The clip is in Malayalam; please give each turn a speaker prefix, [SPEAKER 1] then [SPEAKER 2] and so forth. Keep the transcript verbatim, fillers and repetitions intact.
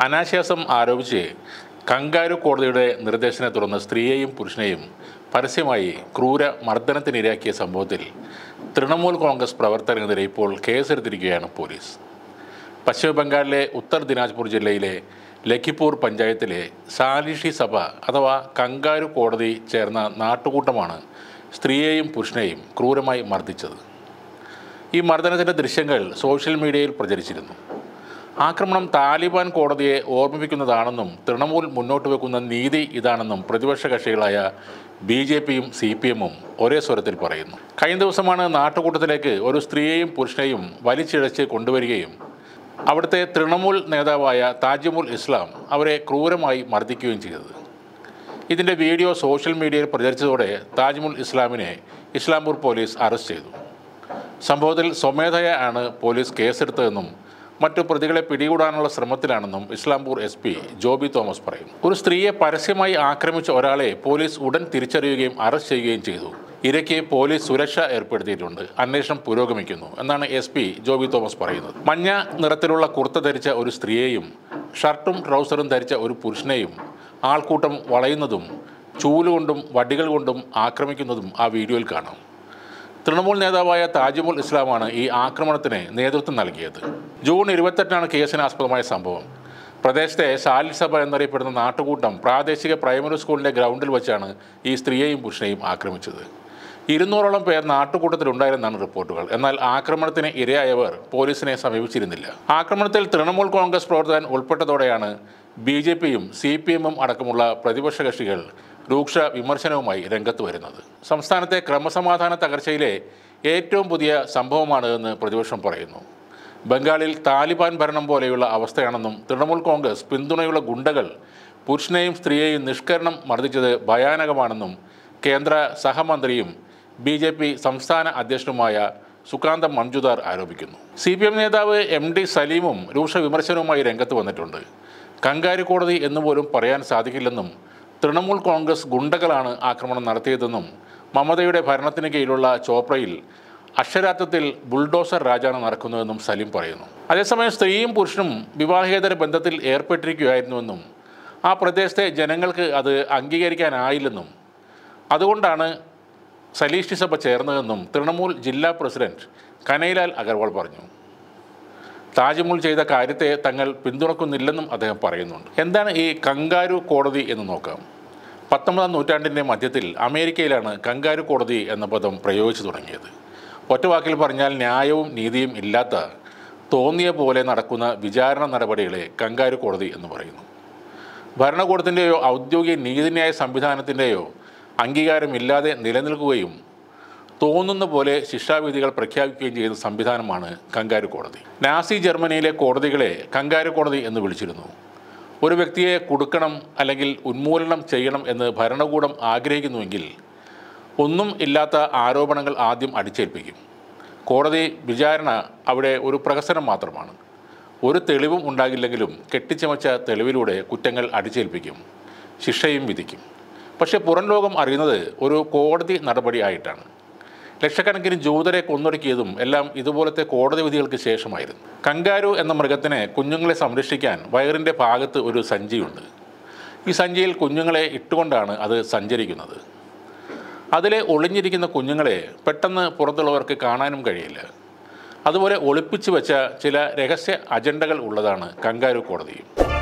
[SPEAKER 1] അനാശാസം ആരോപിച്ച് കങ്കാരു കോടതിയുടെ നിർദ്ദേശത്തെ തുടർന്ന് സ്ത്രീയെയും പുരുഷനെയും പരസ്യമായി ക്രൂര മർദ്ദനത്തിനിരയാക്കിയ സംഭവത്തിൽ തൃണമൂൽ കോൺഗ്രസ് പ്രവർത്തകർക്കെതിരെ ഇപ്പോൾ കേസെടുത്തിരിക്കുകയാണ് പോലീസ്. പശ്ചിമ ബംഗാളിലെ ഉത്തർ ദിനാജ്പൂർ ജില്ലയിലെ ലഖിപൂർ പഞ്ചായത്തിലെ സാലിഷി സഭ അഥവാ കങ്കാരു കോടതി ചേർന്ന നാട്ടുകൂട്ടമാണ് സ്ത്രീയെയും പുരുഷനെയും ക്രൂരമായി മർദ്ദിച്ചത്. ഈ മർദ്ദനത്തിൻ്റെ ദൃശ്യങ്ങൾ സോഷ്യൽ മീഡിയയിൽ പ്രചരിച്ചിരുന്നു. ആക്രമണം താലിബാൻ കോടതിയെ ഓർമ്മിപ്പിക്കുന്നതാണെന്നും തൃണമൂൽ മുന്നോട്ട് വെക്കുന്ന നീതി ഇതാണെന്നും പ്രതിപക്ഷ കക്ഷികളായ ബി ജെ പിയും സി പി എമ്മും ഒരേ സ്വരത്തിൽ പറയുന്നു. കഴിഞ്ഞ ദിവസമാണ് നാട്ടുകൂട്ടത്തിലേക്ക് ഒരു സ്ത്രീയെയും പുരുഷനെയും വലിച്ചിഴച്ച് കൊണ്ടുവരികയും അവിടുത്തെ തൃണമൂൽ നേതാവായ താജിമുൽ ഇസ്ലാം അവരെ ക്രൂരമായി മർദ്ദിക്കുകയും ചെയ്തത്. ഇതിൻ്റെ വീഡിയോ സോഷ്യൽ മീഡിയയിൽ പ്രചരിച്ചതോടെ താജിമുൽ ഇസ്ലാമിനെ ഇസ്ലാംപൂർ പോലീസ് അറസ്റ്റ് ചെയ്തു. സംഭവത്തിൽ സ്വമേധയാണ് പോലീസ് കേസെടുത്തതെന്നും മറ്റു പ്രതികളെ പിടികൂടാനുള്ള ശ്രമത്തിലാണെന്നും ഇസ്ലാംപൂർ എസ് പി ജോബി തോമസ് പറയും. ഒരു സ്ത്രീയെ പരസ്യമായി ആക്രമിച്ച ഒരാളെ പോലീസ് ഉടൻ തിരിച്ചറിയുകയും അറസ്റ്റ് ചെയ്യുകയും ചെയ്തു. ഇരയ്ക്ക് പോലീസ് സുരക്ഷ ഏർപ്പെടുത്തിയിട്ടുണ്ട്. അന്വേഷണം പുരോഗമിക്കുന്നു എന്നാണ് എസ് പി ജോബി തോമസ് പറയുന്നത്. മഞ്ഞ നിറത്തിലുള്ള കുർത്ത ധരിച്ച ഒരു സ്ത്രീയെയും ഷർട്ടും ട്രൗസറും ധരിച്ച ഒരു പുരുഷനെയും ആൾക്കൂട്ടം വളയുന്നതും ചൂലുകൊണ്ടും വടികൾ കൊണ്ടും ആക്രമിക്കുന്നതും ആ വീഡിയോയിൽ കാണാം. തൃണമൂൽ നേതാവായ താജിമുൽ ഇസ്ലാമാണ് ഈ ആക്രമണത്തിന് നേതൃത്വം നൽകിയത്. ജൂൺ ഇരുപത്തെട്ടിനാണ് കേസിനാസ്പദമായ സംഭവം. പ്രദേശത്തെ സാലിഷ് സഭ എന്നറിയപ്പെടുന്ന നാട്ടുകൂട്ടം പ്രാദേശിക പ്രൈമറി സ്കൂളിൻ്റെ ഗ്രൗണ്ടിൽ വെച്ചാണ് ഈ സ്ത്രീയെയും പുരുഷനെയും ആക്രമിച്ചത്. ഇരുന്നൂറോളം പേർ നാട്ടുകൂട്ടത്തിലുണ്ടായിരുന്നാണ് റിപ്പോർട്ടുകൾ. എന്നാൽ ആക്രമണത്തിന് ഇരയായവർ പോലീസിനെ സമീപിച്ചിരുന്നില്ല. ആക്രമണത്തിൽ തൃണമൂൽ കോൺഗ്രസ് പ്രവർത്തകൻ ഉൾപ്പെട്ടതോടെയാണ് ബി ജെ പിയും സി പി എമ്മും അടക്കമുള്ള പ്രതിപക്ഷ കക്ഷികൾ രൂക്ഷ വിമർശനവുമായി രംഗത്ത് വരുന്നത്. സംസ്ഥാനത്തെ ക്രമസമാധാന തകർച്ചയിലെ ഏറ്റവും പുതിയ സംഭവമാണ് എന്ന് പ്രതിപക്ഷം പറയുന്നു. ബംഗാളിൽ താലിബാൻ ഭരണം പോലെയുള്ള അവസ്ഥയാണെന്നും തൃണമൂൽ കോൺഗ്രസ് പിന്തുണയുള്ള ഗുണ്ടകൾ പുരുഷനെയും സ്ത്രീയെയും നിഷ്കരണം മർദ്ദിച്ചത് ഭയാനകമാണെന്നും കേന്ദ്ര സഹമന്ത്രിയും ബി ജെ പി സംസ്ഥാന അധ്യക്ഷനുമായ സുകാന്ത മഞ്ജുദാർ ആരോപിക്കുന്നു. സി പി എം നേതാവ് എം ഡി സലീമും രൂക്ഷ വിമർശനവുമായി രംഗത്ത് വന്നിട്ടുണ്ട്. കങ്കാരു കോടതി എന്നുപോലും പറയാൻ സാധിക്കില്ലെന്നും തൃണമൂൽ കോൺഗ്രസ് ഗുണ്ടകളാണ് ആക്രമണം നടത്തിയതെന്നും മമതയുടെ ഭരണത്തിന് കീഴിലുള്ള ചോപ്രയിൽ അക്ഷരാർത്ഥത്തിൽ ബുൾഡോസർ രാജാണ് നടക്കുന്നതെന്നും സലീം പറയുന്നു. അതേസമയം സ്ത്രീയും പുരുഷനും വിവാഹേതര ബന്ധത്തിൽ ഏർപ്പെട്ടിരിക്കുകയായിരുന്നുവെന്നും ആ പ്രദേശത്തെ ജനങ്ങൾക്ക് അത് അംഗീകരിക്കാനായില്ലെന്നും അതുകൊണ്ടാണ് സലീഷി സഭ ചേർന്നതെന്നും തൃണമൂൽ ജില്ലാ പ്രസിഡന്റ് കനൈലാൽ അഗർവാൾ പറഞ്ഞു. താജ്മഹൽ ചെയ്ത കാര്യത്തെ തങ്ങൾ പിന്തുണക്കുന്നില്ലെന്നും അദ്ദേഹം പറയുന്നുണ്ട്. എന്താണ് ഈ കങ്കാരു കോടതി എന്ന് നോക്കാം. പത്തൊമ്പതാം നൂറ്റാണ്ടിൻ്റെ മധ്യത്തിൽ അമേരിക്കയിലാണ് കങ്കാരു കോടതി എന്ന പദം പ്രയോഗിച്ചു തുടങ്ങിയത്. ഒറ്റവാക്കിൽ പറഞ്ഞാൽ ന്യായവും നീതിയും ഇല്ലാത്ത തോന്നിയ പോലെ നടക്കുന്ന വിചാരണ നടപടികളെ കങ്കാരു കോടതി എന്ന് പറയുന്നു. ഭരണകൂടത്തിൻ്റെയോ ഔദ്യോഗിക നീതിന്യായ സംവിധാനത്തിൻ്റെയോ അംഗീകാരമില്ലാതെ നിലനിൽക്കുകയും തോന്നുന്ന പോലെ ശിക്ഷാവിധികൾ പ്രഖ്യാപിക്കുകയും ചെയ്യുന്ന സംവിധാനമാണ് കങ്കാരു കോടതി. നാസി ജർമ്മനിയിലെ കോടതികളെ കങ്കാരു കോടതി എന്ന് വിളിച്ചിരുന്നു. ഒരു വ്യക്തിയെ കുടുക്കണം അല്ലെങ്കിൽ ഉന്മൂലനം ചെയ്യണം എന്ന് ഭരണകൂടം ആഗ്രഹിക്കുന്നുവെങ്കിൽ ഒന്നും ഇല്ലാത്ത ആരോപണങ്ങൾ ആദ്യം അടിച്ചേൽപ്പിക്കും. കോടതി വിചാരണ അവിടെ ഒരു പ്രഹസനം മാത്രമാണ്. ഒരു തെളിവും ഉണ്ടാകില്ലെങ്കിലും കെട്ടിച്ചമച്ച തെളിവിലൂടെ കുറ്റങ്ങൾ അടിച്ചേൽപ്പിക്കും, ശിക്ഷയും വിധിക്കും. പക്ഷേ പുറം ലോകം അറിയുന്നത് ഒരു കോടതി നടപടി ആയിട്ടാണ്. ലക്ഷക്കണക്കിന് ജൂതരെ കൊന്നൊടുക്കിയതും എല്ലാം ഇതുപോലത്തെ കോടതി വിധികൾക്ക് ശേഷമായിരുന്നു. കങ്കാരു എന്ന മൃഗത്തിനെ കുഞ്ഞുങ്ങളെ സംരക്ഷിക്കാൻ വയറിൻ്റെ ഭാഗത്ത് ഒരു സഞ്ചിയുണ്ട്. ഈ സഞ്ചിയിൽ കുഞ്ഞുങ്ങളെ ഇട്ടുകൊണ്ടാണ് അത് സഞ്ചരിക്കുന്നത്. അതിലെ ഒളിഞ്ഞിരിക്കുന്ന കുഞ്ഞുങ്ങളെ പെട്ടെന്ന് പുറത്തുള്ളവർക്ക് കാണാനും കഴിയില്ല. അതുപോലെ ഒളിപ്പിച്ചു വെച്ച ചില രഹസ്യ അജണ്ടകൾ ഉള്ളതാണ് കങ്കാരു കോടതിയും.